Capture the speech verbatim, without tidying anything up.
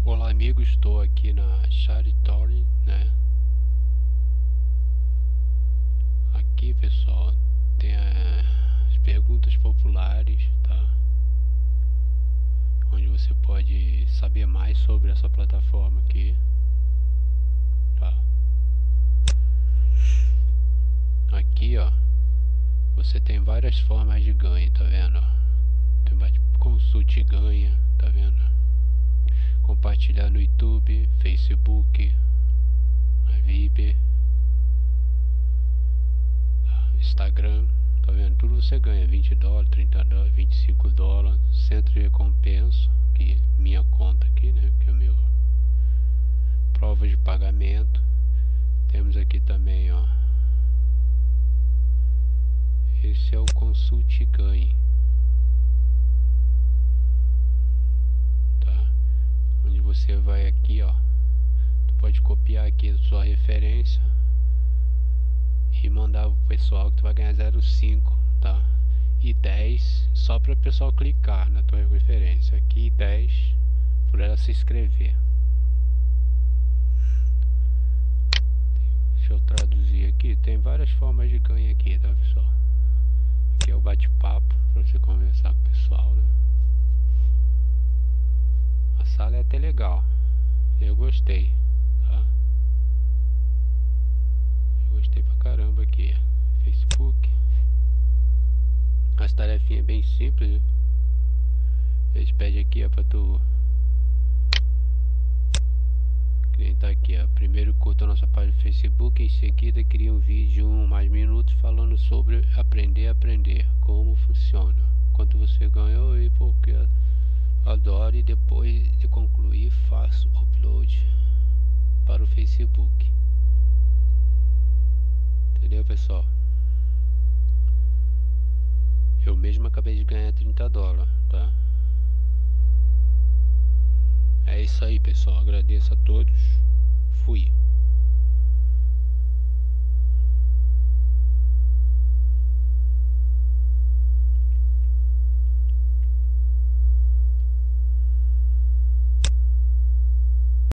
Olá amigos, estou aqui na Charitory, né? Aqui pessoal, tem as perguntas populares, tá? Onde você pode saber mais sobre essa plataforma aqui, tá? Aqui ó, você tem várias formas de ganho, tá vendo? Tem mais consulte e ganha, tá vendo? Compartilhar no YouTube, Facebook, Viber, Instagram, tá vendo? Tudo você ganha, vinte dólares, trinta dólares, vinte e cinco dólares, centro de recompensa, aqui, minha conta aqui, né, que é o meu, provas de pagamento. Temos aqui também, ó, esse é o consulte e ganhe, tá? Onde você vai aqui, ó, tu pode copiar aqui a sua referência e mandar pro pessoal que tu vai ganhar zero vírgula cinco, tá? E dez só para o pessoal clicar na tua referência aqui, dez por ela se inscrever. Deixa eu traduzir aqui, tem várias formas de ganho aqui, tá pessoal? Aqui é o bate-papo para você conversar com o pessoal, né? A sala é até legal, eu gostei, tá? Eu gostei pra caramba aqui. Facebook, as tarefinhas bem simples, né? Eles pedem aqui ó, pra tu tá aqui ó, primeiro curta a nossa página do Facebook, em seguida cria um vídeo um mais minutos falando sobre aprender a aprender, como funciona, quanto você ganhou e porque adoro, e depois de concluir faço upload para o Facebook. Entendeu pessoal? Eu mesmo acabei de ganhar trinta dólares, tá? É isso aí pessoal, agradeço a todos, fui.